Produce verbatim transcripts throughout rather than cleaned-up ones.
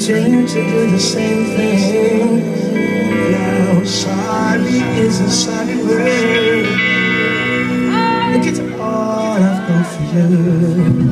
change to do the same thing. Now sorry is a sorry word. Look at all I've done for you.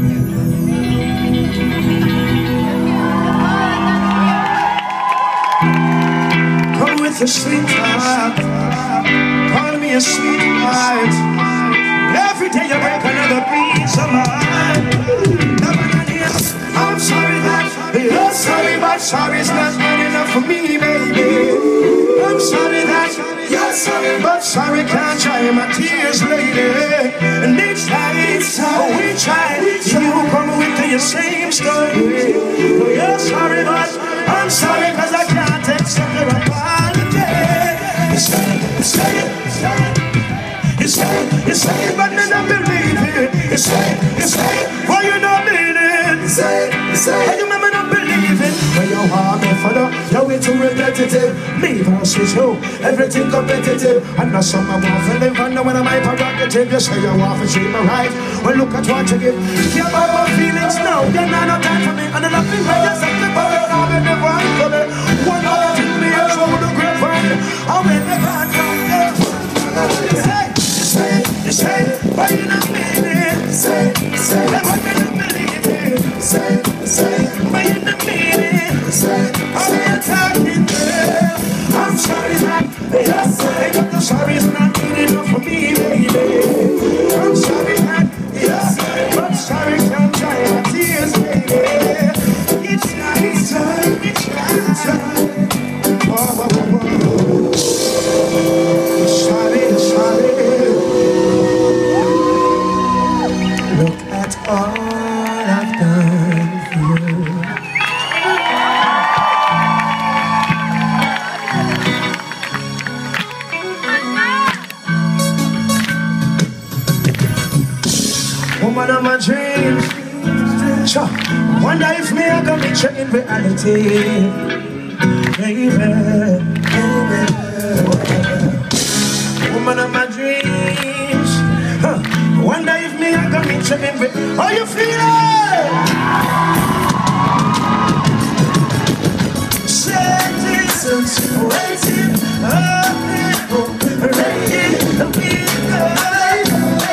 Come with a sweet talk, call me a sweetheart. Every day you break another piece of mine. I'm sorry that you're sorry, but sorry's not good enough for me, baby. I'm sorry that you're sorry, but sorry can't dry my tears, lady. And each time we try, you come with the same story. You're sorry, but I'm sorry, cause I can't accept your apology. You say it, you say it, you say it. You say it, you say it, but then I believe it. You say it, you say it, why you not mean it? You say it, you say it, you remember not believe it. When you want me for the, you're way too repetitive. Me versus you, everything competitive. And that's something I want to live. And now when I'm my prerogative, you say you want to treat me right. Well, look at what you give. Care about my feelings now, you're not no time for me. And the laughing way you set me for it, I'll be never for me. One other thing me, I show the grapevine. I'll make me can't come there. Say, say, say, why you not mean it? Say, say, why you not believe it? Say, say, why you not mean it? Say, are you talking there? I'm sorry that, yes, say, but the sorry is not good enough for me, baby. I'm sorry that, yes, but sorry can't dry my tears, baby. It's not, it's not, it's not, it's not. Whoa, whoa, whoa, whoa. Sorry, sorry. Look at all I've done for you. Woman of my dreams, sure. Wonder if me I can meet you in reality, baby, baby. Woman of my dreams, huh. Wonder if me I can meet you in reality. How you feeling? Citizens waiting, open, ready to be there.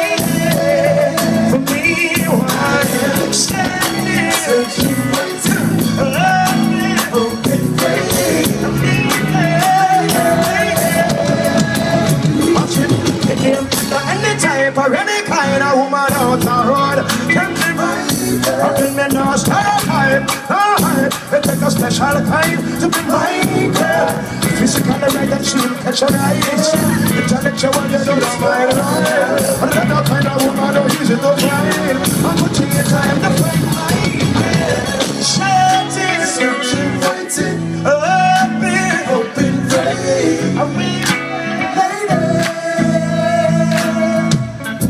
For me, why I'm standing, waiting, open, ready to be there. Watch it, it came to any type or any kind of woman out the road. Can't be right, up in me no stereotype, no hype. It take a special kind to be my girl. Physically right and she'll catch your eyes. Intellectual, you don't smile right. Another kind of woman don't use it to find. I'm putting your time to find my girl. Shouting, searching, waiting, open, open, ready. I'm waiting.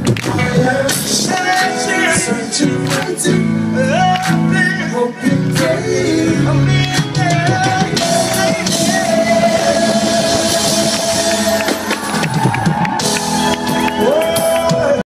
Searching, waiting, open, open,